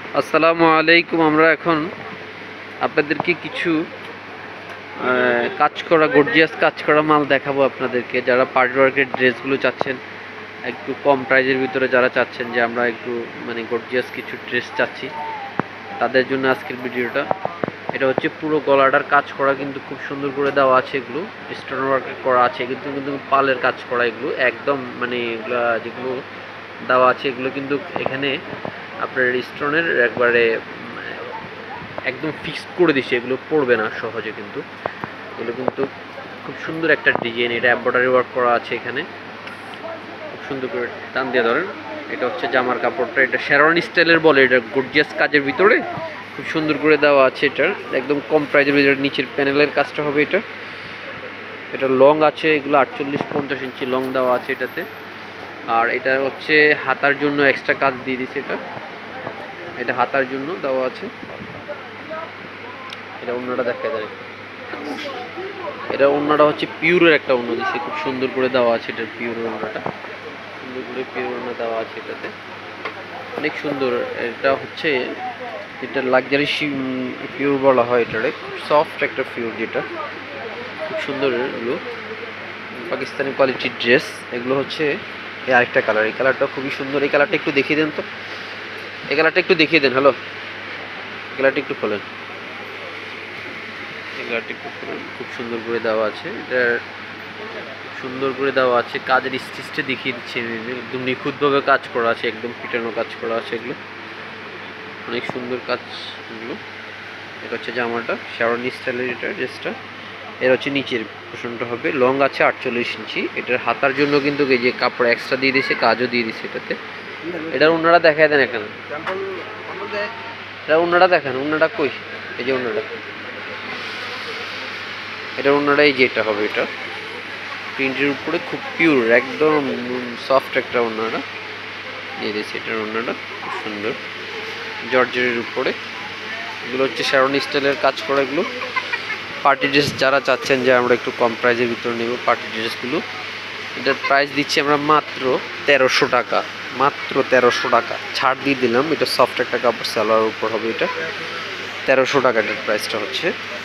আসসালামু আলাইকুম। আমরা এখন আপনাদেরকে কিছু কাজ করা গর্জিয়াস কাজ করা মাল দেখাবো আপনাদেরকে। যারা পার্টি ওয়ার্কের ড্রেসগুলো চাচ্ছেন, একটু কম প্রাইজের ভিতরে যারা চাচ্ছেন যে আমরা একটু মানে গর্জিয়াস কিছু ড্রেস চাচ্ছি, তাদের জন্য আজকের ভিডিওটা। এটা হচ্ছে পুরো গলাটার কাজ করা, কিন্তু খুব সুন্দর করে দেওয়া আছে। এগুলো স্টোন ওয়ার্ক করা আছে, কিন্তু কিন্তু পালের কাজ করা। এগুলো একদম মানে এগুলা যেগুলো দেওয়া আছে এগুলো কিন্তু এখানে আপনার স্টোনের একবারে একদম ফিক্সড করে দিছে, এগুলো পড়বে না সহজে। কিন্তু এগুলো কিন্তু খুব সুন্দর একটা ডিজাইন। এটা এমব্রয়ডারি ওয়ার্ক করা আছে এখানে, খুব সুন্দর করে টান দিয়ে ধরেন। এটা হচ্ছে জামার কাপড়টা, এটা শেরওয়ানি স্টাইলের বলে। এটা গর্জিয়াস কাজের ভিতরে খুব সুন্দর করে দেওয়া আছে। এটার একদম কম প্রাইজের ভিতরে নিচের প্যানেলের কাজটা হবে। এটা লং আছে, এগুলো 48-50 ইঞ্চি লং দেওয়া আছে এটাতে। আর এটা হচ্ছে হাতার জন্য এক্সট্রা কাজ দিয়ে দিচ্ছে। এটা হাতার জন্য দেওয়া আছে। এটা অন্যটা দেখা যায়, এটা অন্যটা হচ্ছে পিওরের একটা অন্য দিচ্ছে, খুব সুন্দর করে দেওয়া আছে। এটার পিওরের অন্যটা সুন্দর করে পিওর অন্য দেওয়া আছে এটাতে, অনেক সুন্দর। এটা হচ্ছে এটা লাক্সারি পিওর বলা হয় এটারে, খুব সফট একটা পিওর, যেটা খুব সুন্দর। এগুলো পাকিস্তানি কোয়ালিটির ড্রেস। এগুলো হচ্ছে এই আরেকটা কালার, এই কালারটা খুবই সুন্দর। এই কালারটা একটু দেখিয়ে দেন তো, এই কালারটা একটু দেখিয়ে দেন। হ্যালো, এই কালারটা একটু খোলেন, এই কালারটা একটু খোলেন। খুব সুন্দর করে দেওয়া আছে। এটা সুন্দর করে দেওয়া আছে, কাজের স্টিচটা দেখিয়ে দিচ্ছি। একদম নিখুঁতভাবে কাজ করা আছে, একদম পিটানো কাজ করা আছে। এগুলো অনেক সুন্দর কাজ এগুলো। এটা হচ্ছে জামাটা শেরওয়ানি স্টাইলের, এটা ড্রেসটা। এর হচ্ছে নিচের পোর্শনটা হবে লং আছে 48 ইঞ্চি। এটার হাতার জন্য কিন্তু এই যে কাপড় এক্সট্রা দিয়ে দিয়েছে, কাজও দিয়ে দিয়েছে এটাতে। এটার অন্যটা দেখায় দেন এখানে, এটা অন্যটা দেখেন। অন্যটা কই? এই যে অন্যটা, এটার অন্যটা এই যে এটা হবে। এটা প্রিন্টের উপরে খুব পিওর, একদম সফট একটা অন্যটা দিয়ে দিয়েছে। এটার অন্যটা খুব সুন্দর জর্জের উপরে। এগুলো হচ্ছে শেরওয়ানি স্টাইলের কাজ করা। এগুলো পার্টি ড্রেস যারা চাচ্ছেন যে আমরা একটু কম প্রাইজের ভিতরে নেব পার্টি ড্রেসগুলো, এটার প্রাইস দিচ্ছি আমরা মাত্র 1300 টাকা। মাত্র 1300 টাকা ছাড় দিয়ে দিলাম। এটা সফট একটা কাপড়, সালোয়ার উপর হবে। এটা 1300 টাকা এটার প্রাইসটা হচ্ছে।